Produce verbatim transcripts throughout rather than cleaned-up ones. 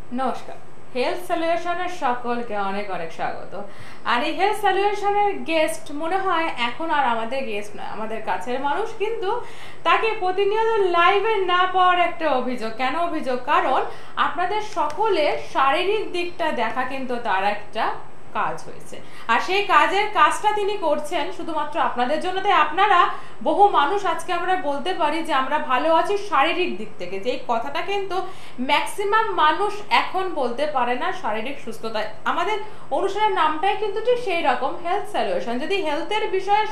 নমস্কার। হেলথ সলিউশনের সকলকে অনেক অনেক স্বাগত। আর এই হেলথ সলিউশনের গেস্ট মনে হয় এখন আর আমাদের গেস্ট নয়, আমাদের কাছের মানুষ, কিন্তু তাকে প্রতিনিয়ত লাইভে না পাওয়ার একটা অভিযোগ। কেন অভিযোগ? কারণ আপনাদের সকলের শারীরিক দিকটা দেখা কিন্তু তার একটা কাজ হয়েছে, আর সেই কাজের কাজটা তিনি করছেন শুধুমাত্র আপনাদের জন্য। তাই আপনারা বহু মানুষ আজকে আমরা বলতে পারি যে আমরা ভালো আছি শারীরিক দিক থেকে, যে এই কথাটা কিন্তু ম্যাক্সিমাম মানুষ এখন বলতে পারে না শারীরিক সুস্থতা। আমাদের অনুষ্ঠানের নামটাই কিন্তু ঠিক সেই রকম, হেলথ সলিউশন। যদি হেলথের বিষয়ে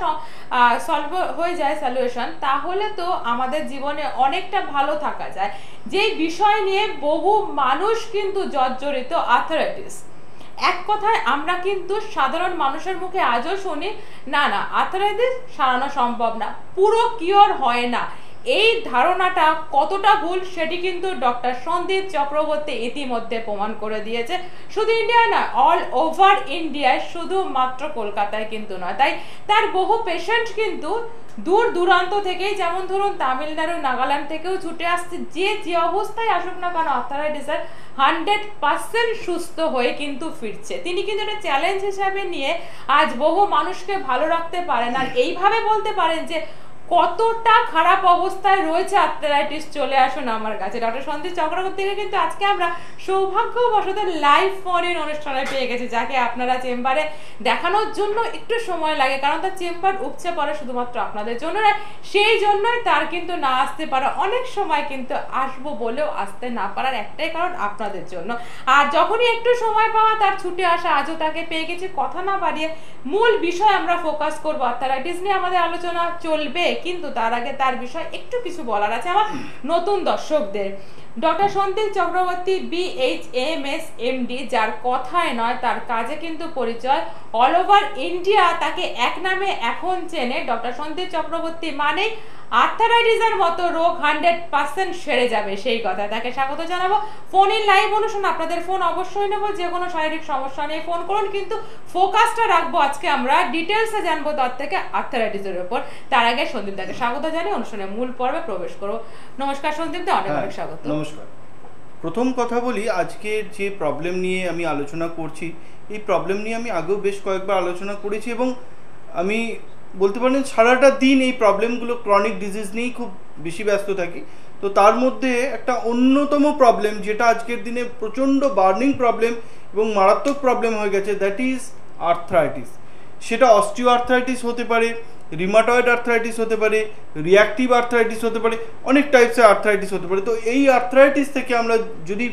সলভ হয়ে যায় সলিউশন, তাহলে তো আমাদের জীবনে অনেকটা ভালো থাকা যায়। যেই বিষয় নিয়ে বহু মানুষ কিন্তু জর্জরিত, আর্থ্রাইটিস। এক কথায় আমরা কিন্তু সাধারণ মানুষের মুখে আজও শুনি, না না আর্থ্রাইটিস সারানো সম্ভব না, পুরো কিওর হয় না। এই ধারণাটা কতটা ভুল সেটি কিন্তু ডক্টর সন্দীপ চক্রবর্তী ইতিমধ্যে প্রমাণ করে দিয়েছে। শুধু ইন্ডিয়া না, অল ওভার ইন্ডিয়ায়, শুধুমাত্র কলকাতায় কিন্তু নয়। তাই তার বহু পেশেন্ট কিন্তু দূর দূরান্ত থেকেই, যেমন ধরুন তামিলনাড়ু, নাগাল্যান্ড থেকেও ছুটে আসছে, যে যে অবস্থায় আসুক না কেন আর্থ্রাইটিসের হান্ড্রেড পার্সেন্ট সুস্থ হয়ে কিন্তু ফিরছে। তিনি কিন্তু এটা চ্যালেঞ্জ হিসাবে নিয়ে আজ বহু মানুষকে ভালো রাখতে পারেন, আর এইভাবে বলতে পারেন যে কতটা খারাপ অবস্থায় রয়েছে আর্থ্রাইটিস, চলে আসুন আমার কাছে। ডক্টর সন্দীপ চক্রবর্তীকে কিন্তু আজকে আমরা সৌভাগ্যবশত লাইভ ফোন ইন অনুষ্ঠানে পেয়ে গেছি, যাকে আপনারা চেম্বারে দেখানোর জন্য একটু সময় লাগে, কারণ তার চেম্বার উপচে পড়ে শুধুমাত্র আপনাদের জন্য না, সেই জন্যই তার কিন্তু না আসতে পারে। অনেক সময় কিন্তু আসবো বলেও আসতে না পারার একটাই কারণ আপনাদের জন্য। আর যখনই একটু সময় পাওয়া তার ছুটে আসা, আজও তাকে পেয়ে গেছি। কথা না বাড়িয়ে মূল বিষয় আমরা ফোকাস করবো। আর্থ্রাইটিস নিয়ে আমাদের আলোচনা চলবে, কিন্তু তার আগে তার বিষয় একটু কিছু বলার আছে আমার নতুন দর্শকদের। Doctor Sandip Chakraborty BHMS MD, যার কথায় নয় তার কাজে কিন্তু পরিচয়। অল ওভার ইন্ডিয়া তাকে এক নামে এখন চেনে। ডক্টর সন্দীপ চক্রবর্তী মানে আর্থ্রাইটিসের মতো রোগ হান্ড্রেড পার্সেন্ট সেরে যাবে, সেই কথা। তাকে স্বাগত জানাবো। ফোন ইন লাইভ অনুষ্ঠান, আপনাদের ফোন অবশ্যই নেবো, যে কোনো শারীরিক সমস্যা নিয়ে ফোন করুন, কিন্তু ফোকাসটা রাখবো আজকে আমরা ডিটেলসে জানবো তার থেকে আর্থ্রাইটিসের উপর। তার আগে সন্দীপ দাকে স্বাগত জানিয়ে অনুষ্ঠানের মূল পর্বে প্রবেশ করবো। নমস্কার সন্দীপ দা, অনেক অনেক স্বাগত। নমস্কার। প্রথম কথা বলি, আজকের যে প্রবলেম নিয়ে আমি আলোচনা করছি, এই প্রবলেম নিয়ে আমি আগেও বেশ কয়েকবার আলোচনা করেছি, এবং আমি বলতে পারেন সারাটা দিন এই প্রবলেমগুলো, ক্রনিক ডিজিজ নিয়েই খুব বেশি ব্যস্ত থাকি। তো তার মধ্যে একটা অন্যতম প্রবলেম, যেটা আজকের দিনে প্রচণ্ড বার্নিং প্রবলেম এবং মারাত্মক প্রবলেম হয়ে গেছে, দ্যাট ইজ আর্থ্রাইটিস। সেটা অস্টিও আর্থ্রাইটিস হতে পারে, রিমাটয়েড আর্থ্রাইটিস হতে পারে, রিঅ্যাক্টিভ আর্থ্রাইটিস হতে পারে, অনেক টাইপসের আর্থ্রাইটিস হতে পারে। তো এই আর্থ্রাইটিস থেকে আমরা যদি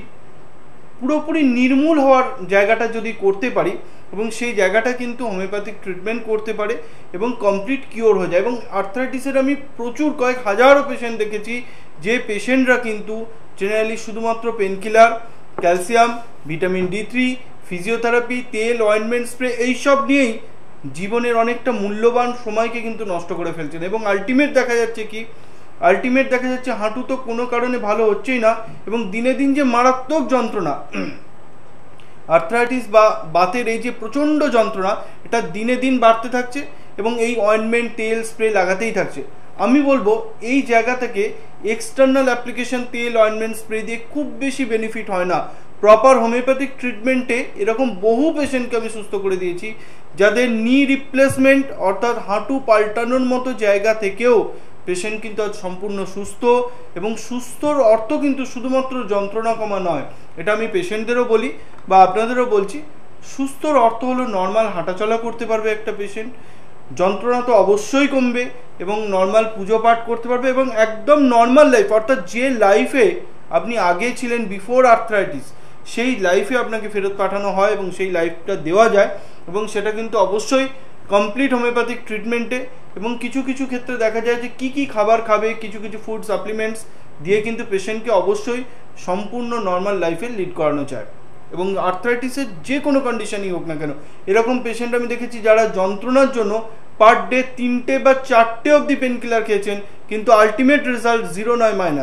পুরোপুরি নির্মূল হওয়ার জায়গাটা যদি করতে পারি, এবং সেই জায়গাটা কিন্তু হোমিওপ্যাথিক ট্রিটমেন্ট করতে পারে এবং কমপ্লিট কিওর হয়ে যায়। এবং আর্থ্রাইটিসের আমি প্রচুর কয়েক হাজারো পেশেন্ট দেখেছি, যে পেশেন্টরা কিন্তু জেনারেলি শুধুমাত্র painkiller, calcium, vitamin D three, physiotherapy, তেল, অয়েন্টমেন্ট, স্প্রে, এইসব নিয়েই জীবনের অনেকটা মূল্যবান সময়কে কিন্তু নষ্ট করে ফেলছেন। এবং আলটিমেট দেখা যাচ্ছে কি, আলটিমেট দেখা যাচ্ছে হাঁটু তো কোনো কারণে ভালো হচ্ছেই না, এবং দিনে দিন যে মারাত্মক যন্ত্রণা, আর্থ্রাইটিস বা বাতের এই যে প্রচণ্ড যন্ত্রণা, এটা দিনে দিন বাড়তে থাকছে, এবং এই অয়েন্টমেন্ট, তেল, স্প্রে লাগাতেই থাকছে। আমি বলবো এই জায়গা থেকে এক্সটার্নাল অ্যাপ্লিকেশন, তেল, অয়েন্টমেন্ট, স্প্রে দিয়ে খুব বেশি বেনিফিট হয় না। প্রপার হোমিওপ্যাথিক ট্রিটমেন্টে এরকম বহু পেশেন্টকে আমি সুস্থ করে দিয়েছি, যাদের নি রিপ্লেসমেন্ট অর্থাৎ হাঁটু পাল্টানোর মতো জায়গা থেকেও পেশেন্ট কিন্তু আজ সম্পূর্ণ সুস্থ। এবং সুস্থর অর্থ কিন্তু শুধুমাত্র যন্ত্রণা কমা নয়, এটা আমি পেশেন্টদেরও বলি বা আপনাদেরও বলছি। সুস্থর অর্থ হলো নর্মাল হাঁটাচলা করতে পারবে একটা পেশেন্ট, যন্ত্রণা তো অবশ্যই কমবে, এবং নর্মাল পুজো পাঠ করতে পারবে, এবং একদম নর্মাল লাইফ, অর্থাৎ যে লাইফে আপনি আগে ছিলেন বিফোর আর্থ্রাইটিস, সেই লাইফে আপনাকে ফেরত পাঠানো হয় এবং সেই লাইফটা দেওয়া যায়। এবং সেটা কিন্তু অবশ্যই কমপ্লিট হোমিওপ্যাথিক ট্রিটমেন্টে। এবং কিছু কিছু ক্ষেত্রে দেখা যায় যে কী কী খাবার খাবে, কিছু কিছু ফুড সাপ্লিমেন্টস দিয়ে কিন্তু পেশেন্টকে অবশ্যই সম্পূর্ণ নর্মাল লাইফে লিড করানো যায়। এবং আর্থ্রাইটিসের যে কোনো কন্ডিশনই হোক না কেন, এরকম পেশেন্ট আমি দেখেছি যারা যন্ত্রণার জন্য পার ডে তিনটে বা চারটে অবধি পেন কিলার খেয়েছেন, কিন্তু আলটিমেট রেজাল্ট জিরো নয় মাইনাস।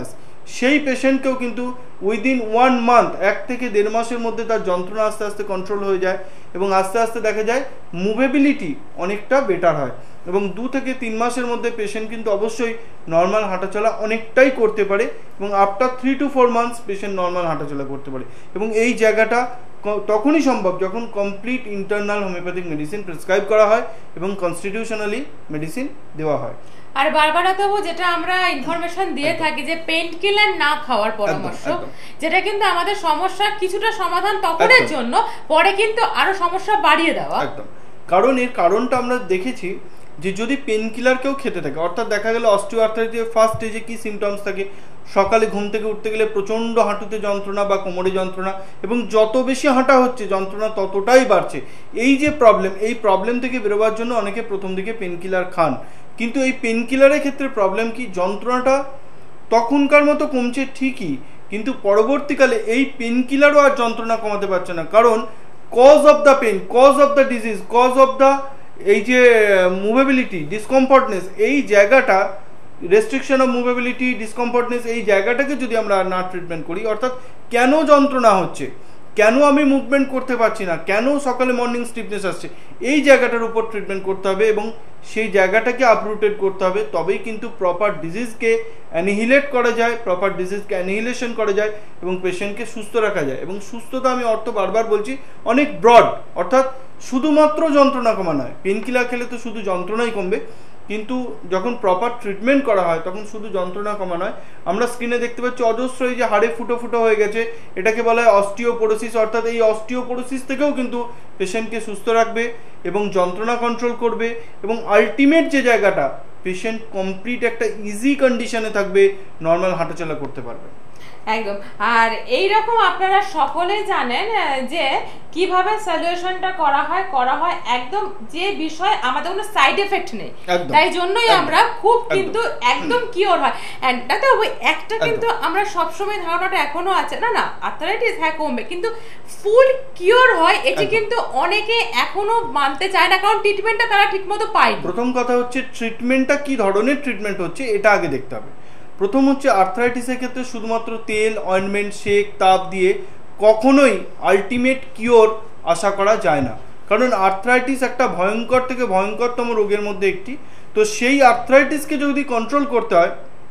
সেই পেশেন্টকেও কিন্তু উইদিন ওয়ান মান্থ এক থেকে দেড় মাসের মধ্যে তার যন্ত্রণা আস্তে আস্তে কন্ট্রোল হয়ে যায় এবং আস্তে আস্তে দেখা যায় মুভেবিলিটি অনেকটা বেটার হয় এবং দু থেকে তিন মাসের মধ্যে পেশেন্ট কিন্তু অবশ্যই নর্মাল হাঁটাচলা অনেকটাই করতে পারে এবং after three two four months patient normal হাঁটাচলা করতে পারে এবং এই জায়গাটা তখনই সম্ভব যখন complete internal homeopathic medicine prescribe করা হয় এবং কনস্টিটিউশনালি মেডিসিন দেওয়া হয়। আর বারবার তবু যেটা আমরা ইনফরমেশন দিয়ে থাকি যে পেইন কিলার না খাওয়ার পরামর্শ, যেটা কিন্তু আমাদের সমস্যার কিছুটা সমাধান তখনের জন্য, পরে কিন্তু আরো সমস্যা বাড়িয়ে দেওয়া। একদম, কারণ এর কারণটা আমরা দেখেছি যে যদি পেন কিলার কেউ খেতে থাকে, অর্থাৎ দেখা গেল অস্টিও আর্থ্রাইটিসের ফার্স্ট স্টেজে কি সিমটমস থাকে, সকালে ঘুম থেকে উঠতে গেলে প্রচণ্ড হাঁটুতে যন্ত্রণা বা কোমরে যন্ত্রণা এবং যত বেশি হাঁটা হচ্ছে যন্ত্রণা ততটাই বাড়ছে, এই যে প্রবলেম, এই প্রবলেম থেকে বেরোবার জন্য অনেকে প্রথম দিকে পেন কিলার খান, কিন্তু এই পেন কিলারের ক্ষেত্রে প্রবলেম কি, যন্ত্রণাটা তখনকার মতো কমছে ঠিকই, কিন্তু পরবর্তীকালে এই পেন কিলারও আর যন্ত্রণা কমাতে পারছে না, কারণ cause of the pain, cause of the disease, cause of the এই যে মুভেবিলিটি ডিসকমফর্টনেস, এই জায়গাটা রেস্ট্রিকশন অফ মুভেবিলিটি ডিসকমফর্টনেস, এই জায়গাটাকে যদি আমরা না ট্রিটমেন্ট করি, অর্থাৎ কেন যন্ত্রণা হচ্ছে, কেন আমি মুভমেন্ট করতে পারছি না, কেন সকালে মর্নিং স্টিফনেস আসছে, এই জায়গাটার উপর ট্রিটমেন্ট করতে হবে এবং সেই জায়গাটাকে আপরুটেড করতে হবে, তবেই কিন্তু প্রপার ডিজিজকে অ্যানিহিলেট করা যায়, প্রপার ডিজিজকে অ্যানিহিলেশন করা যায় এবং পেশেন্টকে সুস্থ রাখা যায়। এবং সুস্থতা আমি অর্থ বারবার বলছি অনেক ব্রড, অর্থাৎ শুধুমাত্র যন্ত্রণা কমা নয়, পেন কিলার খেলে তো শুধু যন্ত্রণাই কমবে, কিন্তু যখন প্রপার ট্রিটমেন্ট করা হয় তখন শুধু যন্ত্রণা কমা নয়, আমরা স্ক্রিনে দেখতে পাচ্ছি অজস্র এই যে হাড়ে ফুটো ফুটো হয়ে গেছে, এটাকে বলা হয় অস্টিওপোরোসিস, অর্থাৎ এই অস্টিওপোরোসিস থেকেও কিন্তু পেশেন্টকে সুস্থ রাখবে এবং যন্ত্রণা কন্ট্রোল করবে এবং আলটিমেট যে জায়গাটা পেশেন্ট কমপ্লিট একটা ইজি কন্ডিশনে থাকবে, নর্মাল হাঁটাচলা করতে পারবে। একদম। আর এই রকম আপনারা সকলেই জানেন যে কিভাবে সলিউশনটা করা হয় করা হয় একদম যে বিষয় আমাদের কোনো সাইড এফেক্ট নেই, তাই জন্যই আমরা খুব কিন্তু একদম কিওর হয়। এন্ড তাতে ওই একটা কিন্তু আমরা সবসময় ধারণাটা এখনো আছে না না আর্থ্রাইটিস হ্যাঁ কমবে, কিন্তু ফুল কিওর হয় এটি কিন্তু অনেকে এখনো মানতে চায় না, কারণ ট্রিটমেন্টটা তারা ঠিকমতো পায়। প্রথম কথা হচ্ছে ট্রিটমেন্টটা কি ধরনের ট্রিটমেন্ট হচ্ছে এটা আগে দেখতে হবে। প্রথম হচ্ছে আর্থ্রাইটিসের ক্ষেত্রে শুধুমাত্র তেল, অয়েন্টমেন্ট, শেক, তাপ দিয়ে কখনোই আলটিমেট কিওর আশা করা যায় না, কারণ আর্থ্রাইটিস একটা ভয়ঙ্কর থেকে ভয়ঙ্করতম রোগের মধ্যে একটি। তো সেই আর্থ্রাইটিসকে যদি কন্ট্রোল করতে হয়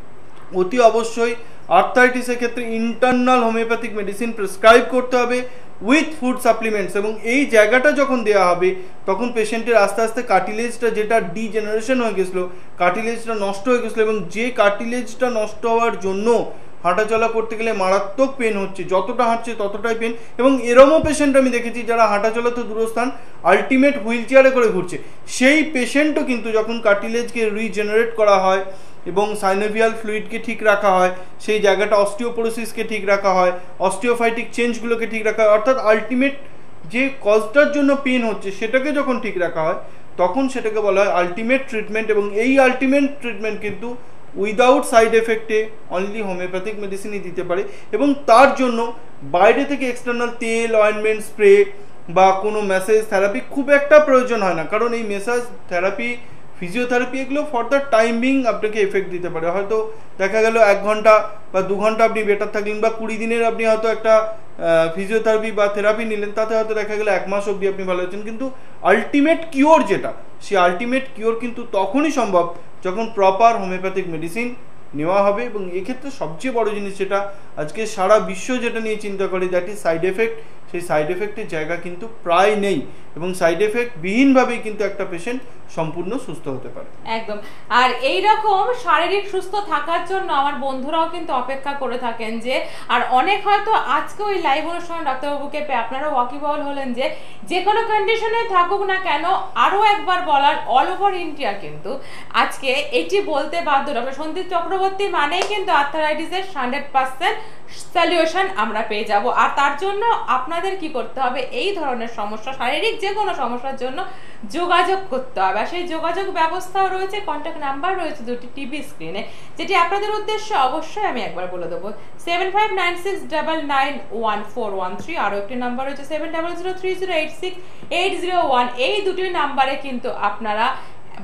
অতি অবশ্যই আর্থ্রাইটিসের ক্ষেত্রে ইন্টারনাল হোমিওপ্যাথিক মেডিসিন প্রেসক্রাইব করতে হবে উইথ ফুড সাপ্লিমেন্টস, এবং এই জায়গাটা যখন দেওয়া হবে তখন পেশেন্টের আস্তে আস্তে কার্টিলেজটা যেটা ডিজেনারেশন হয়ে গেছিলো, কার্টিলেজটা নষ্ট হয়ে গেছিলো এবং যে কার্টিলেজটা নষ্ট হওয়ার জন্য হাঁটাচলা করতে গেলে মারাত্মক পেন হচ্ছে, যতটা হাঁটছে ততটাই পেন, এবং এরমও পেশেন্ট আমি দেখেছি যারা হাঁটাচলা তো দূরস্থান আলটিমেট হুইল চেয়ারে করে ঘুরছে, সেই পেশেন্টও কিন্তু যখন কার্টিলেজকে রিজেনারেট করা হয় এবং সাইনোভিয়াল ফ্লুইডকে ঠিক রাখা হয়, সেই জায়গাটা অস্টিওপোরোসিসকে ঠিক রাখা হয়, অস্টিওফাইটিক চেঞ্জগুলোকে ঠিক রাখা হয়, অর্থাৎ আলটিমেট যে কজটার জন্য পেন হচ্ছে সেটাকে যখন ঠিক রাখা হয় তখন সেটাকে বলা হয় আলটিমেট ট্রিটমেন্ট। এবং এই আলটিমেট ট্রিটমেন্ট কিন্তু উইদাউট সাইড এফেক্টে অনলি হোমিওপ্যাথিক মেডিসিনই দিতে পারে, এবং তার জন্য বাইরে থেকে এক্সটার্নাল তেল, অয়েন্টমেন্ট, স্প্রে বা কোনো ম্যাসেজ থেরাপি খুব একটা প্রয়োজন হয় না, কারণ এই ম্যাসাজ থেরাপি, ফিজিওথেরাপি এগুলো ফর দ্য টাইম বিং আপনাকে এফেক্ট দিতে পারে। হয়তো দেখা গেল এক ঘন্টা বা দু ঘন্টা আপনি বেটার থাকলেন, বা কুড়ি দিনের আপনি হয়তো একটা ফিজিওথেরাপি বা থেরাপি নিলেন, তাতে হয়তো দেখা গেলো এক মাস অবধি আপনি ভালো হচ্ছেন, কিন্তু আলটিমেট কিওর যেটা, সেই আলটিমেট কিওর কিন্তু তখনই সম্ভব যখন প্রপার হোমিওপ্যাথিক মেডিসিন নেওয়া হবে। এবং এক্ষেত্রে সবচেয়ে বড় জিনিস যেটা আজকে সারা বিশ্ব যেটা নিয়ে চিন্তা করে, দ্যাট ইজ সাইড এফেক্ট। সেই সাইড এফেক্টের জায়গা কিন্তু প্রায় নেই, এবং সাইড এফেক্ট বিহীনভাবেই কিন্তু একটা পেশেন্ট সম্পূর্ণ সুস্থ হতে পারে। একদম। আর এই রকম শারীরিক সুস্থ থাকার জন্য আমার বন্ধুরাও কিন্তু অপেক্ষা করে থাকেন যে, আর অনেক হয়তো আজকে ওই লাইভ অনুষ্ঠানে ডাক্তারবাবুকে পেয়ে আপনারা ওয়াকিবহল হলেন যে যে কোনো কন্ডিশনে থাকুক না কেন আরও একবার বলার অল ওভার ইন্ডিয়া কিন্তু আজকে এটি বলতে বাধ্য ডক্টর সন্দীপ চক্রবর্তী মানেই কিন্তু আর্থ্রাইটিসের হান্ড্রেড পার্সেন্ট সলিউশন আমরা পেয়ে যাব। আর তার জন্য আপনাদের কি করতে হবে, এই ধরনের সমস্যা শারীরিক যে কোনো সমস্যার জন্য যোগাযোগ করতে হবে। আর সেই যোগাযোগ ব্যবস্থাও রয়েছে, কন্ট্যাক্ট নাম্বার রয়েছে দুটি টিভি স্ক্রিনে, যেটি আপনাদের উদ্দেশ্যে অবশ্যই আমি একবার বলে দেবো, seven five nine six double nine one four one three, আরও একটি নাম্বার রয়েছে seven double zero three zero eight six eight zero one. এই দুটি নাম্বারে কিন্তু আপনারা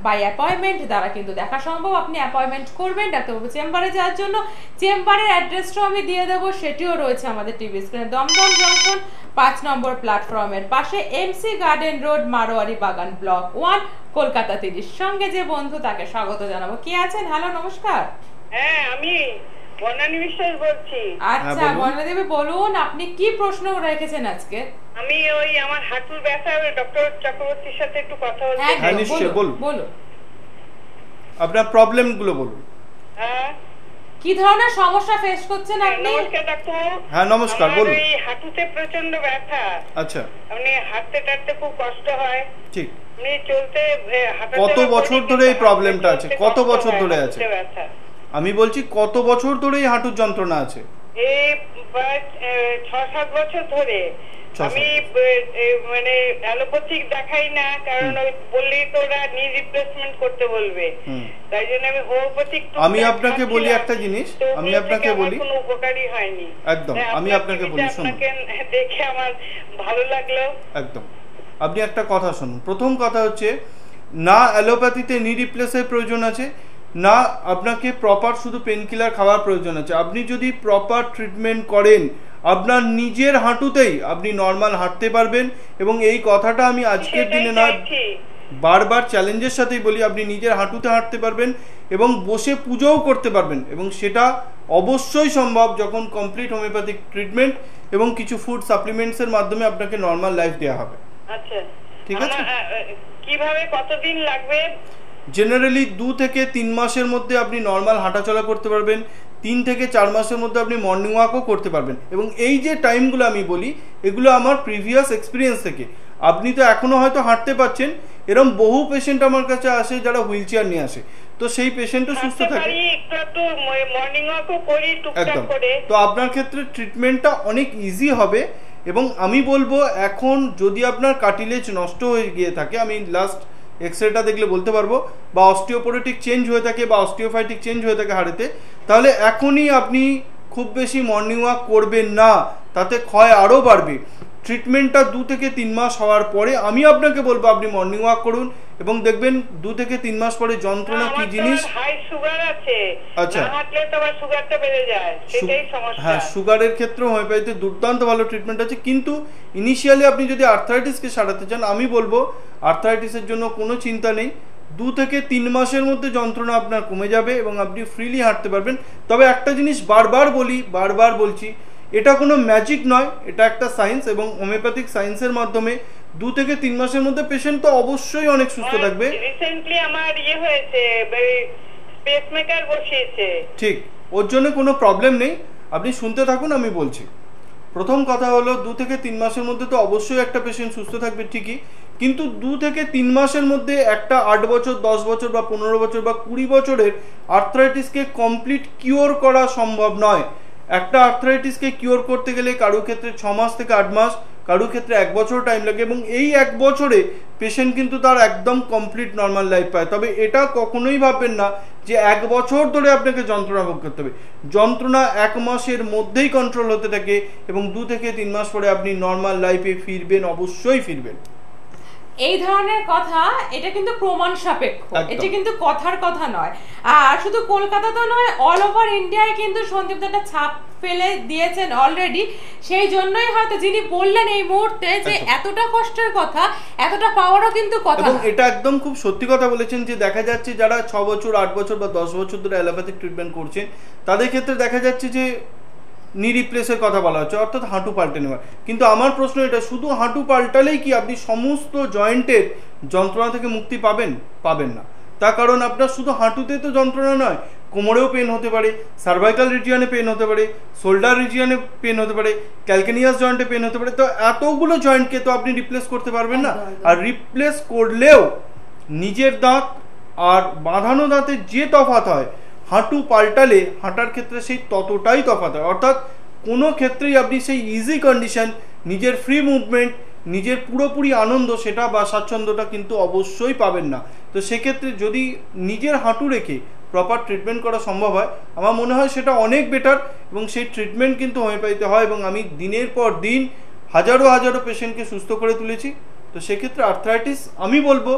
বাই অ্যাপয়েন্টমেন্ট দ্বারা কিন্তু দেখা সম্ভব। আপনি অ্যাপয়েন্টমেন্ট করবেন ডাক্তারবাবু চেম্বারে যাওয়ার জন্য, চেম্বারের অ্যাড্রেসটাও আমি দিয়ে দেবো, সেটিও রয়েছে আমাদের টিভি স্ক্রিনে। দমদম জংশন পাঁচ নম্বর প্ল্যাটফর্মের পাশে, MC garden road, Marwari Bagan, block one, Kolkata তিরিশ। সঙ্গে যে বন্ধু তাকে স্বাগত জানাবো। কে আছেন? হ্যালো, নমস্কার। হ্যাঁ, আমি বর্ণালী বিশ্বাস বলছি। আচ্ছা বর্ণালী দেবী, বলুন আপনি কি প্রশ্ন রেখেছেন আজকে? আমি ওই আমার হাঁটুর ব্যথা, ডক্টর চক্রবর্তীর সাথে একটু কথা বলতে। হ্যাঁ নিশ্চয়ই, বলুন বলুন আপনার প্রবলেম গুলো বলুন। হ্যাঁ, কি ধরনের সমস্যা ফেস করছেন আপনি? নমস্কার ডাক্তার। হ্যাঁ নমস্কার, বলুন। এই হাঁটুতে প্রচন্ড ব্যথা। আচ্ছা, আপনি হাঁটতে টাটতে খুব কষ্ট হয়। ঠিক। আপনি চলতে হাঁটা কত বছর ধরে এই প্রবলেমটা আছে? কত বছর ধরে আছে? আমি বলছি কত বছর ধরে এই হাঁটুর যন্ত্রণা আছে? এই ছ সাত বছর ধরে। আমি মানে অ্যালোপ্যাথিক দেখাই না, কারণ ওই বললেই তো ওরা নি রিপ্লেসমেন্ট করতে বলবে, তাই জন্য আমি হোমিওপ্যাথিক। আমি আপনাকে বলি একটা জিনিস, আমি আপনাকে বলি, কোনো উপকারই হয়নি একদম। আমি আপনাকে বলি, শুনুন, দেখে আমার ভালো লাগলো। একদম। আপনি একটা কথা শুনুন। প্রথম কথা হচ্ছে, না অ্যালোপ্যাথিতে নি রিপ্লেসের প্রয়োজন আছে, না আপনাকে প্রপার শুধু পেন কিলার খাওয়ার প্রয়োজন আছে। আপনি যদি প্রপার ট্রিটমেন্ট করেন, আপনার নিজের হাঁটুতেই আপনি নর্মাল হাঁটতে পারবেন। এবং এই কথাটা আমি আজকের দিনে নয়, বারবার চ্যালেঞ্জের সাথেই বলি, আপনি নিজের হাঁটুতে হাঁটতে পারবেন এবং বসে পুজোও করতে পারবেন। এবং সেটা অবশ্যই সম্ভব যখন কমপ্লিট হোমিওপ্যাথিক ট্রিটমেন্ট এবং কিছু ফুড সাপ্লিমেন্টসের মাধ্যমে আপনাকে নর্মাল লাইফ দেওয়া হবে। আচ্ছা, ঠিক আছে। কিভাবে কতদিন লাগবে? জেনারেলি দু থেকে তিন মাসের মধ্যে আপনি নর্মাল হাঁটাচলা করতে পারবেন। তিন থেকে চার মাসের মধ্যে আপনি মর্নিং ওয়াকও করতে পারবেন। এবং এই যে টাইমগুলো আমি বলি, এগুলো আমার প্রিভিয়াস এক্সপিরিয়েন্স থেকে। আপনি তো এখনো হয়তো হাঁটতে পারছেন, এরকম বহু পেশেন্ট আমার কাছে আসে যারা হুইল চেয়ার নিয়ে আসে, তো সেই পেশেন্টও সুস্থ থাকে। একদম। তো আপনার ক্ষেত্রে ট্রিটমেন্টটা অনেক ইজি হবে। এবং আমি বলবো, এখন যদি আপনার কার্টিলেজ নষ্ট হয়ে গিয়ে থাকে, আমি লাস্ট এক্সরেটা দেখলে বলতে পারবো, বা অস্টিওপোরোটিক চেঞ্জ হয়ে থাকে বা অস্টিওফাইটিক চেঞ্জ হয়ে থাকে হাড়েতে, তাহলে এখনই আপনি খুব বেশি মর্নিং ওয়াক করবেন না, তাতে ক্ষয় আরও বাড়বে। ট্রিটমেন্টটা দু থেকে তিন মাস হওয়ার পরে আমি আপনাকে বলবো আপনি মর্নিং ওয়াক করুন, এবং দেখবেন দু থেকে তিন মাস পরে যন্ত্রণা কি জিনিস। আচ্ছা, হ্যাঁ, সুগারের ক্ষেত্রে হোমিওপ্যাথিতে দুর্দান্ত ভালো ট্রিটমেন্ট আছে। কিন্তু ইনিশিয়ালি আপনি যদি আর্থ্রাইটিসকে সারাতে চান, আমি বলবো আর্থ্রাইটিসের জন্য কোনো চিন্তা নেই, দু থেকে তিন মাসের মধ্যে যন্ত্রণা আপনার কমে যাবে এবং আপনি ফ্রিলি হাঁটতে পারবেন। তবে একটা জিনিস বারবার বলি, বারবার বলছি, এটা কোনো ম্যাজিক নয়, এটা একটা সায়েন্স। এবং হোমিওপ্যাথিক সায়েন্সের মাধ্যমে দু থেকে তিন মাসের মধ্যে পেশেন্ট তো অবশ্যই অনেক সুস্থ থাকবে। রিসেন্টলি আমার ইয়ে হয়েছে, পেসমেকার বসিয়েছে। ঠিক, ওর জন্য কোনো প্রবলেম নেই, আপনি শুনতে থাকুন, আমি বলছি। প্রথম কথা হলো, দু থেকে তিন মাসের মধ্যে তো অবশ্যই একটা পেশেন্ট সুস্থ থাকবে ঠিকই, কিন্তু দু থেকে তিন মাসের মধ্যে একটা আট বছর, দশ বছর বা পনেরো বছর বা কুড়ি বছরের আর্থ্রাইটিসকে কমপ্লিট কিওর করা সম্ভব নয়। একটা আর্থ্রাইটিসকে কিওর করতে গেলে কারো ক্ষেত্রে ছ মাস থেকে আট মাস, কারো ক্ষেত্রে এক বছর টাইম লাগে। এবং এই এক বছরে পেশেন্ট কিন্তু তার একদম কমপ্লিট নর্মাল লাইফ পায়। তবে এটা কখনোই ভাববেন না যে এক বছর ধরে আপনাকে যন্ত্রণা ভোগ করতে হবে। যন্ত্রণা এক মাসের মধ্যেই কন্ট্রোল হতে থাকে এবং দু থেকে তিন মাস পরে আপনি নর্মাল লাইফে ফিরবেন, অবশ্যই ফিরবেন। এই ধরনের কথা, এটা কিন্তু প্রমাণ সাপেক্ষ, এটা কিন্তু কথার কথা নয়। আর শুধু কলকাতা তো নয়, অল ওভার ইন্ডিয়ায় কিন্তু সন্দীপ দা একটা ছাপ ফেলে দিয়েছেন অলরেডি। সেই জন্যই হয়তো যিনি বললেন এই মুহূর্তে যে এতটা কষ্টের কথা, এতটা পাওয়ারও কিন্তু কথা। এবং এটা একদম খুব সত্যি কথা বলেছেন যে দেখা যাচ্ছে যারা ছ বছর, আট বছর বা দশ বছর ধরে অ্যালোপ্যাথিক ট্রিটমেন্ট করছেন, তাদের ক্ষেত্রে দেখা যাচ্ছে যে নি রিপ্লেসের কথা বলা হচ্ছে, অর্থাৎ হাঁটু পাল্টে নেওয়া। কিন্তু আমার প্রশ্ন এটা, শুধু হাঁটু পাল্টালেই কি আপনি সমস্ত জয়েন্টের যন্ত্রণা থেকে মুক্তি পাবেন? পাবেন না। তার কারণ আপনার শুধু হাঁটুতে তো যন্ত্রণা নয়, কোমরেও পেন হতে পারে, সার্ভাইকাল রিজিয়নে পেন হতে পারে, শোল্ডার রিজিয়নে পেন হতে পারে, ক্যালকেনিয়াস জয়েন্টে পেন হতে পারে। তো এতগুলো জয়েন্টকে তো আপনি রিপ্লেস করতে পারবেন না। আর রিপ্লেস করলেও নিজের দাঁত আর বাঁধানো দাঁতের যে তফাৎ হয়, হাঁটু পাল্টালে হাঁটার ক্ষেত্রে সেই ততটাই তফাৎ হয়। অর্থাৎ কোনো ক্ষেত্রেই আপনি সেই ইজি কন্ডিশন, নিজের ফ্রি মুভমেন্ট, নিজের পুরোপুরি আনন্দ সেটা বা স্বাচ্ছন্দ্যটা কিন্তু অবশ্যই পাবেন না। তো সেক্ষেত্রে যদি নিজের হাঁটু রেখে প্রপার ট্রিটমেন্ট করা সম্ভব হয়, আমার মনে হয় সেটা অনেক বেটার। এবং সেই ট্রিটমেন্ট কিন্তু হোমিওপ্যাথিতে হয় এবং আমি দিনের পর দিন হাজারো হাজারো পেশেন্টকে সুস্থ করে তুলেছি। তো সেক্ষেত্রে আর্থ্রাইটিস আমি বলবো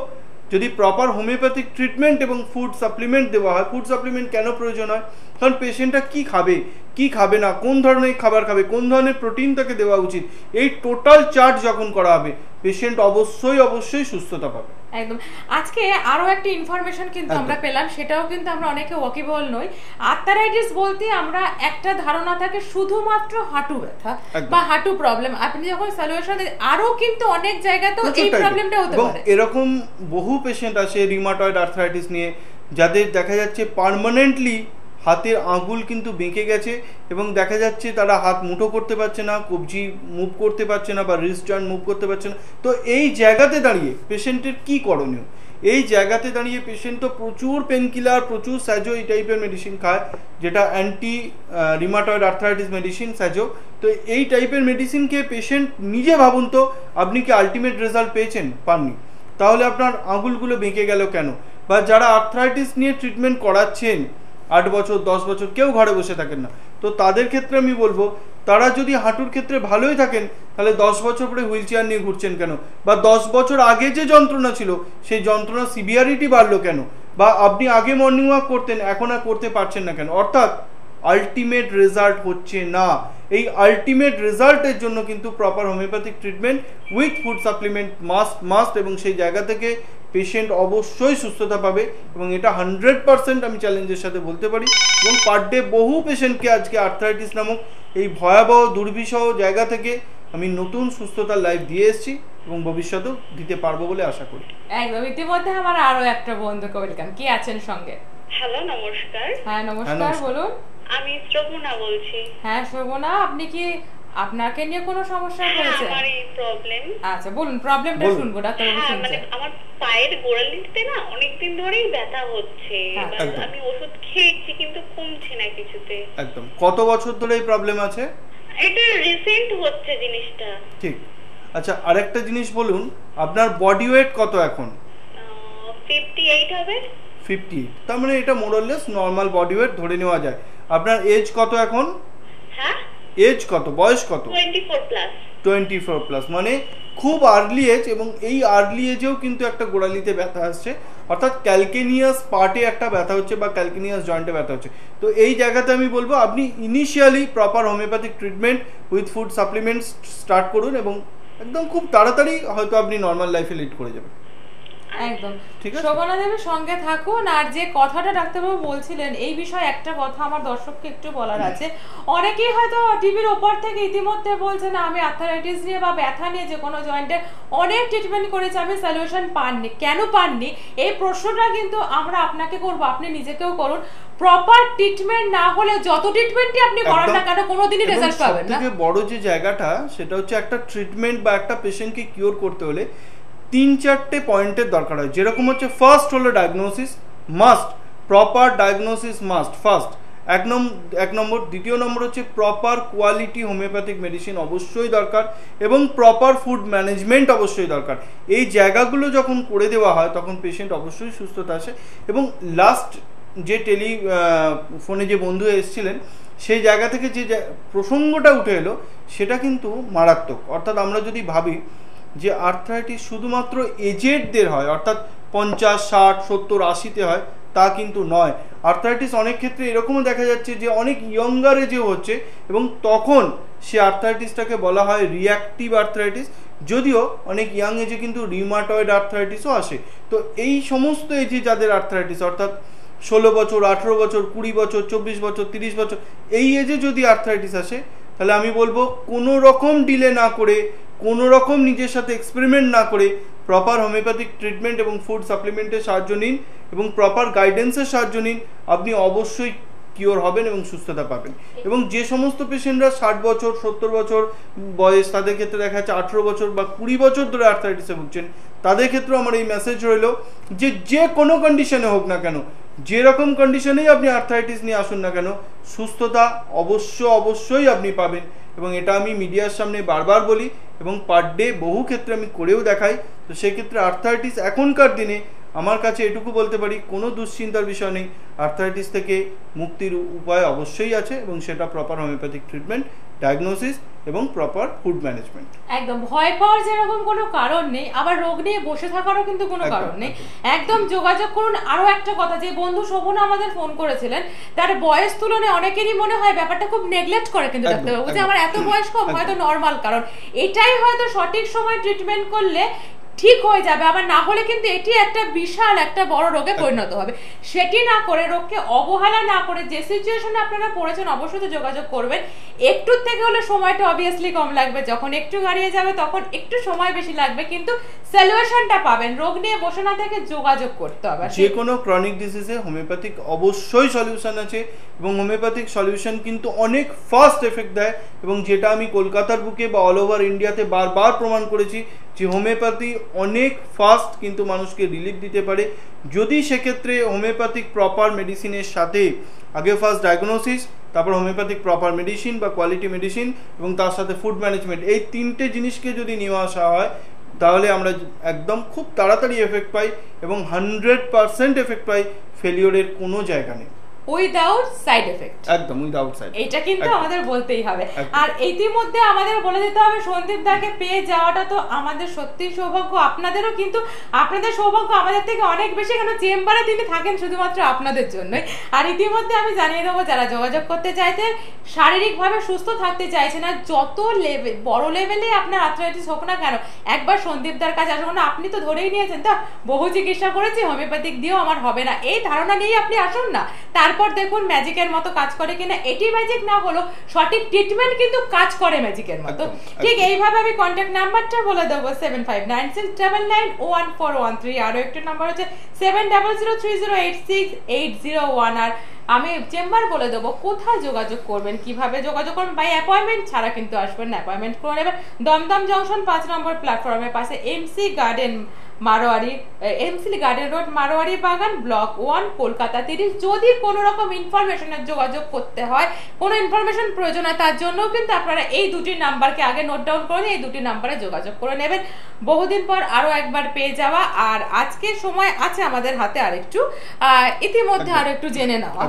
যদি প্রপার হোমিওপ্যাথিক ট্রিটমেন্ট এবং ফুড সাপ্লিমেন্ট দেওয়া হয়, ফুড সাপ্লিমেন্ট কেন প্রয়োজন হয়, কারণ পেশেন্টটা কী খাবে কি খাবে না, কোন ধরনের খাবার খাবে, কোন ধরনের প্রোটিন তাকে দেওয়া উচিত, এই টোটাল চার্ট যখন করা হবে পেশেন্ট অবশ্যই অবশ্যই সুস্থতা পাবে। একদম। আজকে আরো একটা ইনফরমেশন কিন্তু আমরা পেলাম, সেটাও কিন্তু আমরা অনেকে ওয়াকিবহল নই। আর্থারাইটিস বলতে আমরা একটা ধারণা থাকে শুধুমাত্র হাঁটু ব্যথা বা হাঁটু প্রবলেম, আপনি যখন সলিউশন আরো কিন্তু অনেক জায়গাতেও এই প্রবলেমটা হতে পারে। এরকম বহু পেশেন্ট আছে রিমাটয়েড আর্থারাইটিস নিয়ে, যাদের দেখা যাচ্ছে পার্মানেন্টলি হাতের আঙুল কিন্তু বেঁকে গেছে এবং দেখা যাচ্ছে তারা হাত মুঠো করতে পারছে না, কবজি মুভ করতে পারছে না বা রিস্ট জয়েন্ট মুভ করতে পারছে না। তো এই জায়গাতে দাঁড়িয়ে পেশেন্টের কি করণীয়? এই জায়গাতে দাঁড়িয়ে পেশেন্ট তো প্রচুর পেনকিলার, প্রচুর স্যাজো এই টাইপের মেডিসিন খায়, যেটা অ্যান্টি রিমাটয়েড আর্থারাইটিস মেডিসিন স্যাজো। তো এই টাইপের মেডিসিন খেয়ে পেশেন্ট নিজে ভাবুন তো আপনি কি আলটিমেট রেজাল্ট পেয়েছেন? পাননি। তাহলে আপনার আঙুলগুলো বেঁকে গেল কেন? বা যারা আর্থ্রাইটিস নিয়ে ট্রিটমেন্ট করাচ্ছেন আট বছর দশ বছর, কেউ ঘরে বসে থাকেন না, তো তাদের ক্ষেত্রে আমি বলবো তারা যদি হাঁটুর ক্ষেত্রে ভালোই থাকেন তাহলে দশ বছর পরে হুইল চেয়ার নিয়ে ঘুরছেন কেন? বা দশ বছর আগে যে যন্ত্রণা ছিল সেই যন্ত্রণার সিভিয়ারিটি বাড়লো কেন? বা আপনি আগে মর্নিং ওয়াক করতেন এখন আর করতে পারছেন না কেন? অর্থাৎ আলটিমেট রেজাল্ট হচ্ছে না। এই আলটিমেট রেজাল্টের জন্য কিন্তু proper homeopathic treatment with food supplement must must এবং সেই জায়গা থেকে পেশেন্ট অবশ্যই সুস্থতা পাবে এবং এটা হান্ড্রেড পার্সেন্ট আমি চ্যালেঞ্জের সাথে বলতে পারি। এবং পার ডে বহু পেশেন্টকে আজকে আর্থ্রাইটিস নামক এই ভয়াবহ দুর্বিষহ জায়গা থেকে আমি নতুন সুস্থতার লাইফ দিয়ে এসেছি এবং ভবিষ্যতেও দিতে পারবো বলে আশা করি। একদম। ইতিমধ্যে আমার আরো একটা বন্ধুকে ওয়েলকাম। কি আছেন সঙ্গে? হ্যালো, নমস্কার। হ্যাঁ নমস্কার, বলুন। আমি শ্রবণা বলছি। হ্যাঁ শ্রবণা, আপনি কি আপনাকে নিয়ে কোনো সমস্যা হয়েছে? আমার এই প্রবলেম। আচ্ছা বলুন, প্রবলেমটা শুনবো। ডাক্তার বলুন। হ্যাঁ, মানে আমার পায়ের গোড়ালিতে না অনেকদিন ধরেই ব্যথা হচ্ছে। আমি ওষুধ খেয়েছি কিন্তু কমছে না কিছুতে। একদম। কত বছর ধরে এই প্রবলেম আছে? এটা রিসেন্ট হচ্ছে জিনিসটা। ঠিক। আচ্ছা, আরেকটা জিনিস বলুন, আপনার বডি ওয়েট কত এখন? আটান্ন হবে। পঞ্চাশ। তার মানে এটা মোরলেস নরমাল বডি ওয়েট ধরে নেওয়া যায়। আপনার এজ কত এখন? হ্যাঁ, এজ কত, বয়স কত? চব্বিশ প্লাস। চব্বিশ প্লাস মানে খুব আর্লি এজ, এবং এই আর্লি এজেও কিন্তু একটা গোড়ালিতে ব্যথা আসছে, অর্থাৎ ক্যালকেনিয়াস পার্টে একটা ব্যথা হচ্ছে বা ক্যালকেনিয়াস জয়েন্টে ব্যথা হচ্ছে। তো এই জায়গাতে আমি বলবো আপনি initially proper homeopathic treatment with food supplements start করুন এবং একদম খুব তাড়াতাড়ি হয়তো আপনি নর্মাল লাইফে লিড করে যাবেন। একদম। শোভনা দেবীর সঙ্গে থাকুন। আর যে কথাটা ডাক্তারবাবু বলছিলেন এই বিষয়ে একটা কথা আমার দর্শককে একটু বলার আছে। অনেকেই হয়তো টিভির ওপর থেকে ইতিমধ্যে বলছে না আমি আর্থারাইটিস নিয়ে বা ব্যথা নিয়ে যে কোনো জয়েন্টে অনেক ট্রিটমেন্ট করেছি, আমি সলিউশন পাননি। কেন পাননি এই প্রশ্নটা কিন্তু আমরা আপনাকে করব, আপনি নিজেকেও করুন। প্রপার ট্রিটমেন্ট না হলে যত ট্রিটমেন্টই আপনি করেন না কেন কোনোদিনই রেজাল্ট পাবেন না। সবথেকে বড় যে জায়গাটা সেটা হচ্ছে একটা ট্রিটমেন্ট বা একটা পেশেন্টকে কিওর করতে হলে তিন চারটে পয়েন্টের দরকার হয়। যেরকম হচ্ছে ফার্স্ট হলো diagnosis must, proper diagnosis must first, এক নম্বর এক নম্বর দ্বিতীয় নম্বর হচ্ছে প্রপার কোয়ালিটি হোমিওপ্যাথিক মেডিসিন অবশ্যই দরকার এবং প্রপার ফুড ম্যানেজমেন্ট অবশ্যই দরকার। এই জায়গাগুলো যখন করে দেওয়া হয় তখন পেশেন্ট অবশ্যই সুস্থতা আসে। এবং লাস্ট যে টেলি ফোনে যে বন্ধু এসেছিলেন সেই জায়গা থেকে যে প্রসঙ্গটা উঠে এলো সেটা কিন্তু মারাত্মক। অর্থাৎ আমরা যদি ভাবি যে আর্থ্রাইটিস শুধুমাত্র এজেডদের হয়, অর্থাৎ পঞ্চাশ ষাট সত্তর আশিতে হয়, তা কিন্তু নয়। আর্থ্রাইটিস অনেক ক্ষেত্রে এরকমও দেখা যাচ্ছে যে অনেক ইয়ঙ্গার এজেও হচ্ছে এবং তখন সে আর্থ্রাইটিসটাকে বলা হয় রিঅ্যাক্টিভ আর্থ্রাইটিস, যদিও অনেক ইয়াং এজে কিন্তু রিউমাটয়েড আর্থ্রাইটিসও আসে। তো এই সমস্ত এজে যাদের আর্থ্রাইটিস অর্থাৎ ষোলো বছর আঠেরো বছর কুড়ি বছর চব্বিশ বছর তিরিশ বছর এই এজে যদি আর্থ্রাইটিস আসে তাহলে আমি বলবো কোনো রকম ডিলে না করে, কোনো রকম নিজের সাথে এক্সপেরিমেন্ট না করে প্রপার হোমিওপ্যাথিক ট্রিটমেন্ট এবং ফুড সাপ্লিমেন্টের সাহায্য নিন এবং প্রপার গাইডেন্সের সাহায্য নিন, আপনি অবশ্যই কিওর হবেন এবং সুস্থতা পাবেন। এবং যে সমস্ত পেশেন্টরা ষাট বছর সত্তর বছর বয়স, তাদের ক্ষেত্রে দেখা যাচ্ছে আঠেরো বছর বা কুড়ি বছর ধরে আর্থ্রাইটিসে ভুগছেন, তাদের ক্ষেত্রেও আমার এই মেসেজ রইল যে যে কোনো কন্ডিশনে হোক না কেন, যেরকম কন্ডিশনেই আপনি আর্থ্রাইটিস নিয়ে আসুন না কেন, সুস্থতা অবশ্য অবশ্যই আপনি পাবেন। এবং এটা আমি মিডিয়ার সামনে বারবার বলি এবং পার ডে বহু ক্ষেত্রে আমি করেও দেখাই। তো সেক্ষেত্রে আর্থ্রাইটিস এখনকার দিনে আমার কাছে এটুকু বলতে পারি কোনো দুশ্চিন্তার বিষয় নেই, আর্থ্রাইটিস থেকে মুক্তির উপায় অবশ্যই আছে এবং সেটা প্রপার হোমিওপ্যাথিক ট্রিটমেন্ট, ডায়াগনোসিস এবং প্রপার ফুড ম্যানেজমেন্ট। একদম ভয় পাওয়ার যেরকম কোনো কারণ নেই, আবার রোগ নিয়ে বসে থাকারও কিন্তু কোনো কারণ নেই, একদম যোগাযোগ করুন। আরো একটা কথা, যে বন্ধু শোভনা আমাদের ফোন করেছিলেন, তার বয়স তুলনায় অনেকেরই মনে হয় ব্যাপারটা খুব নেগলেক্ট করে কিন্তু ডাক্তারবাবু, যে আমার এত বয়স কম, হয়তো নর্মাল কারণ, এটাই হয়তো সঠিক সময় ট্রিটমেন্ট করলে ঠিক হয়ে যাবে, আবার না হলে কিন্তু এটি একটা বিশাল একটা বড় রোগে পরিণত হবে। সেটি না করে, রোগকে অবহেলা না করে, যে সিচুয়েশনে আপনারা পড়েছেন অবশ্যই তো যোগাযোগ করবেন। একটু থেকে হলে সময়টা অবভিয়াসলি কম লাগবে, যখন একটু গাড়িয়ে যাবে তখন একটু সময় বেশি লাগবে, কিন্তু সলিউশনটা পাবেন। রোগ নিয়ে বসে না থেকে যোগাযোগ করতে হবে। যে কোনো ক্রনিক ডিজিজে হোমিওপ্যাথিক অবশ্যই সলিউশন আছে এবং হোমিওপ্যাথিক সলিউশন কিন্তু অনেক ফাস্ট এফেক্ট দেয়, এবং যেটা আমি কলকাতার বুকে বা অল ওভার ইন্ডিয়াতে বারবার প্রমাণ করেছি যে হোমিওপ্যাথি অনেক ফাস্ট কিন্তু মানুষকে রিলিফ দিতে পারে, যদি সেক্ষেত্রে হোমিওপ্যাথিক প্রপার মেডিসিনের সাথে আগে ফার্স্ট ডায়াগনোসিস, তারপর হোমিওপ্যাথিক প্রপার মেডিসিন বা কোয়ালিটি মেডিসিন এবং তার সাথে ফুড ম্যানেজমেন্ট, এই তিনটে জিনিসকে যদি নিয়ে আসা হয় তাহলে আমরা একদম খুব তাড়াতাড়ি এফেক্ট পাই এবং হান্ড্রেড পার্সেন্ট এফেক্ট পাই, ফেলিওরের কোনো জায়গা নেই, উইদাউট সাইড এফেক্ট। একদম উইদাউট সাইড, এটা কিন্তু আমাদের বলতেই হবে। আর ইতিমধ্যে আমাদের বলে দিতে হবে, সন্দীপ দাকে পেয়ে যাওয়াটা তো আমাদের সত্যি সৌভাগ্য, আপনাদেরও কিন্তু, আপনাদের সৌভাগ্য আমাদের থেকে অনেক বেশি, কেন চেম্বারে তিনি থাকেন শুধুমাত্র আপনাদের জন্যই। আর ইতিমধ্যে আমি জানিয়ে দেবো, যারা যোগাযোগ করতে চাইছেন, শারীরিকভাবে সুস্থ থাকতে চাইছেন, আর যত লেভেল বড় লেভেলে আপনার আর্থ্রাইটিস হোক না কেন, একবার সন্দীপ দার কাছে আসুন। আপনি তো ধরেই নিয়েছেন, তো বহু চিকিৎসা করেছি, হোমিওপ্যাথিক দিয়েও আমার হবে না, এই ধারণা নিয়েই আপনি আসুন না, তারপর দেখুন ম্যাজিকের মতো কাজ করে কিনা। এটি ম্যাজিক না হলো, সঠিক ট্রিটমেন্ট কিন্তু কাজ করে ম্যাজিকের মতো। ঠিক এইভাবে আমি কন্ট্যাক্ট নাম্বারটা বলে দেবো, seven five nine six double nine one four one three, আরো একটা নাম্বার হচ্ছে seven double zero three zero eight six eight zero one. আর আমি চেম্বার বলে দেবো কোথায় যোগাযোগ করবেন, কিভাবে যোগাযোগ করবেন। বাই অ্যাপয়েন্টমেন্ট ছাড়া কিন্তু আসবেন না, অ্যাপয়েন্টমেন্ট করে নেবেন। দমদম জংশন পাঁচ নম্বর প্ল্যাটফর্মের পাশে MC garden Marwari, MC garden road, Marwari Bagan, block one, Kolkata তিরিশ। যদি কোনো রকম ইনফরমেশনের যোগাযোগ করতে হয়, কোনো ইনফরমেশন প্রয়োজন হয়, তার জন্য কিন্তু আপনারা এই দুটি নাম্বারকে আগে নোট ডাউন করে এই দুটি নাম্বারে যোগাযোগ করে নেবেন। বহুদিন পর আরো একবার পেয়ে যাওয়া, আর আজকে সময় আছে আমাদের হাতে আরেকটু ইতিমধ্যে আরো একটু জেনে নেওয়া।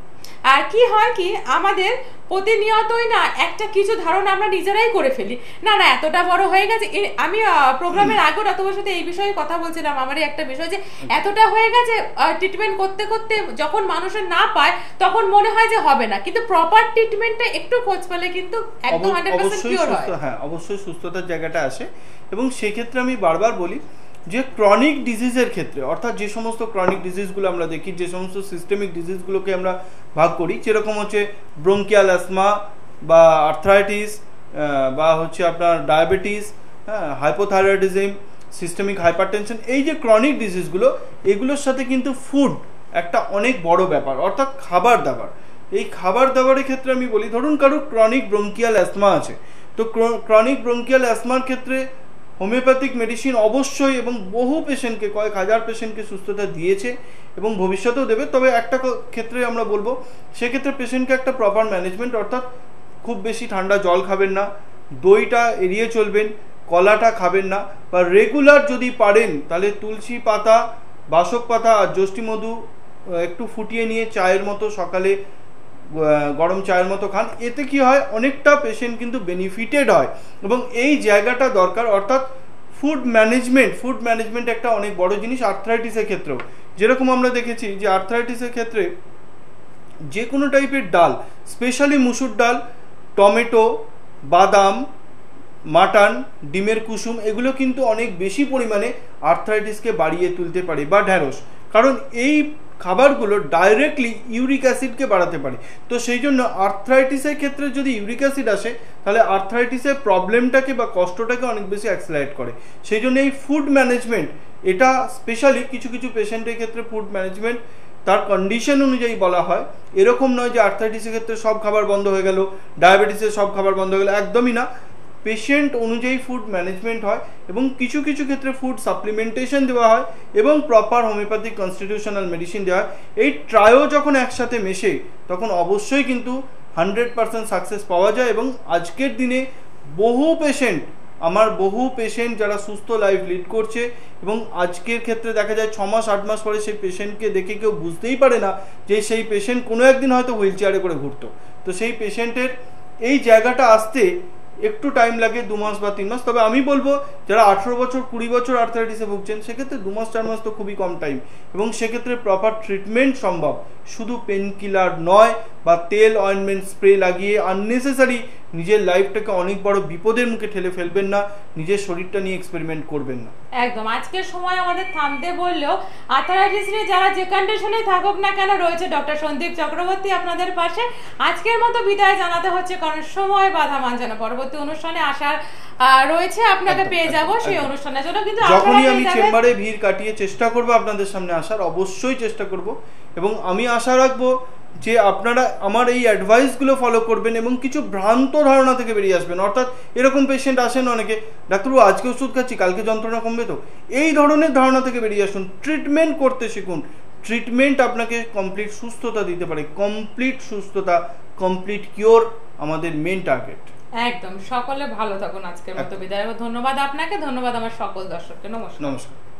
আর কি হয় কি, আমাদের প্রতিনিয়তই না একটা কিছু ধারণা আমরা নিজেরাই করে ফেলি, না না এতটা বড় হয়ে গেছে। আমি প্রোগ্রামের আগে তোমার সাথে এই বিষয়ে কথা বলছিলাম, আমারই একটা বিষয় যে এতটা হয়ে গেছে, ট্রিটমেন্ট করতে করতে যখন মানুষের না পায় তখন মনে হয় যে হবে না, কিন্তু প্রপার ট্রিটমেন্টটা একটু খোঁজ পেলে কিন্তু একদম হান্ড্রেড পার্সেন্ট কিওর হয়। হ্যাঁ, অবশ্যই সুস্থতার জায়গাটা আসে, এবং সেক্ষেত্রে আমি বারবার বলি যে ক্রনিক ডিজিজের ক্ষেত্রে, অর্থাৎ যে সমস্ত ক্রনিক ডিজিজগুলো আমরা দেখি, যে সমস্ত সিস্টেমিক ডিজিজগুলোকে আমরা ভাগ করি, যেরকম হচ্ছে ব্রঙ্কিয়াল অ্যাসমা বা আর্থ্রাইটিস বা হচ্ছে আপনার ডায়াবেটিস, হ্যাঁ, হাইপোথাইরয়েডিজম, সিস্টেমিক হাইপারটেনশন, এই যে ক্রনিক ডিজিজগুলো, এগুলোর সাথে কিন্তু ফুড একটা অনেক বড় ব্যাপার, অর্থাৎ খাবার দাবার। এই খাবার দাবারের ক্ষেত্রে আমি বলি, ধরুন কারো ক্রনিক ব্রঙ্কিয়াল অ্যাসমা আছে, তো ক্রনিক ব্রঙ্কিয়াল অ্যাসমার ক্ষেত্রে হোমিওপ্যাথিক মেডিসিন অবশ্যই, এবং বহু পেশেন্টকে, কয়েক হাজার পেশেন্টকে সুস্থতা দিয়েছে এবং ভবিষ্যতেও দেবে। তবে একটা ক্ষেত্রে আমরা বলবো, সেক্ষেত্রে পেশেন্টকে একটা প্রপার ম্যানেজমেন্ট, অর্থাৎ খুব বেশি ঠান্ডা জল খাবেন না, দইটা এড়িয়ে চলবেন, কলাটা খাবেন না, বা রেগুলার যদি পারেন তাহলে তুলসী পাতা, বাসক পাতা আর যষ্টি মধু একটু ফুটিয়ে নিয়ে চায়ের মতো সকালে গরম চায়ের মতো খান। এতে কি হয়, অনেকটা পেশেন্ট কিন্তু বেনিফিটেড হয়, এবং এই জায়গাটা দরকার। অর্থাৎ ফুড ম্যানেজমেন্ট, ফুড ম্যানেজমেন্ট একটা অনেক বড় জিনিস আর্থ্রাইটিসের ক্ষেত্রেও। যেরকম আমরা দেখেছি যে আর্থ্রাইটিসের ক্ষেত্রে যে কোনো টাইপের ডাল, স্পেশালি মুসুর ডাল, টমেটো, বাদাম, মাটন, ডিমের কুসুম, এগুলো কিন্তু অনেক বেশি পরিমাণে আর্থ্রাইটিসকে বাড়িয়ে তুলতে পারে, বা ঢ্যাঁড়স, কারণ এই খাবারগুলো ডাইরেক্টলি ইউরিক অ্যাসিডকে বাড়াতে পারে। তো সেই জন্য আর্থ্রাইটিসের ক্ষেত্রে যদি ইউরিক অ্যাসিড আসে, তাহলে আর্থ্রাইটিসের প্রবলেমটাকে বা কষ্টটাকে অনেক বেশি অ্যাক্সেলারেট করে। সেই জন্য এই ফুড ম্যানেজমেন্ট, এটা স্পেশালি কিছু কিছু পেশেন্টের ক্ষেত্রে ফুড ম্যানেজমেন্ট তার কন্ডিশন অনুযায়ী বলা হয়। এরকম নয় যে আর্থ্রাইটিসের ক্ষেত্রে সব খাবার বন্ধ হয়ে গেল, ডায়াবেটিসের সব খাবার বন্ধ হয়ে গেল, একদমই না। পেশেন্ট অনুযায়ী ফুড ম্যানেজমেন্ট হয়, এবং কিছু কিছু ক্ষেত্রে ফুড সাপ্লিমেন্টেশন দেওয়া হয়, এবং প্রপার হোমিওপ্যাথিক কনস্টিটিউশনাল মেডিসিন দেওয়া হয়। এই ট্রায়ো যখন একসাথে মেশে, তখন অবশ্যই কিন্তু হান্ড্রেড পার্সেন্ট সাকসেস পাওয়া যায়। এবং আজকের দিনে বহু পেশেন্ট আমার বহু পেশেন্ট যারা সুস্থ লাইফ লিড করছে এবং আজকের ক্ষেত্রে দেখা যায় ছ মাস আট মাস পরে সেই পেশেন্টকে দেখে কেউ বুঝতেই পারে না যে সেই পেশেন্ট কোনো একদিন হয়তো হুইল চেয়ারে করে ঘুরতো। তো সেই পেশেন্টের এই জায়গাটা আসতে একটু টাইম লাগে, দু মাস বা তিন মাস। তবে আমি বলবো যারা আঠেরো বছর কুড়ি বছর আর্থারাইটিসে ভুগছেন সেক্ষেত্রে দু মাস চার মাস তো খুবই কম টাইম, এবং সেক্ষেত্রে প্রপার ট্রিটমেন্ট সম্ভব। শুধু পেন কিলার নয় বা তেল অয়েনমেন্ট স্প্রে লাগিয়ে আননেসেসারি নিজের লাইফটাকে অনেক বড় বিপদের মুখে ঠেলে ফেলবেন না, নিজের শরীরটা নিয়ে এক্সপেরিমেন্ট করবেন না। একদম, আজকের সময় আমাদের থামতে বললেও আর্থারাইটিস নিয়ে যারা যে কন্ডিশনে থাকুক না কেন রয়েছে ডক্টর সন্দীপ চক্রবর্তী আপনাদের পাশে। আজকের মতো বিদায় জানাতে হচ্ছে কারণ সময় বাধা মানছে না। পরবর্তী অনুষ্ঠানে আসার রয়েছে, আপনাকে পেয়ে যাব সেই অনুষ্ঠানের জন্য। কিন্তু যখনই আমি চেম্বারে ভিড় কাটিয়ে চেষ্টা করব আপনাদের সামনে আসার, অবশ্যই চেষ্টা করব, এবং আমি আশা রাখবো যে আপনারা আমার এই অ্যাডভাইসগুলো ফলো করবেন এবং কিছু ভ্রান্ত ধারণা থেকে বেরিয়ে আসবেন। অর্থাৎ এরকম পেশেন্ট আসেন অনেকে, ডাক্তারবাবু আজকে ওষুধ খাচ্ছি কালকে যন্ত্রণা কমবে তো, এই ধরনের ধারণা থেকে বেরিয়ে আসুন। ট্রিটমেন্ট করতে শিখুন। ট্রিটমেন্ট আপনাকে কমপ্লিট সুস্থতা দিতে পারে। কমপ্লিট সুস্থতা, কমপ্লিট কিওর আমাদের মেন টার্গেট। একদম, সকলে ভালো থাকুন। আজকের মতো বিদায়, ধন্যবাদ আপনাকে, ধন্যবাদ আমার সকল দর্শককে। নমস্কার। নমস্কার।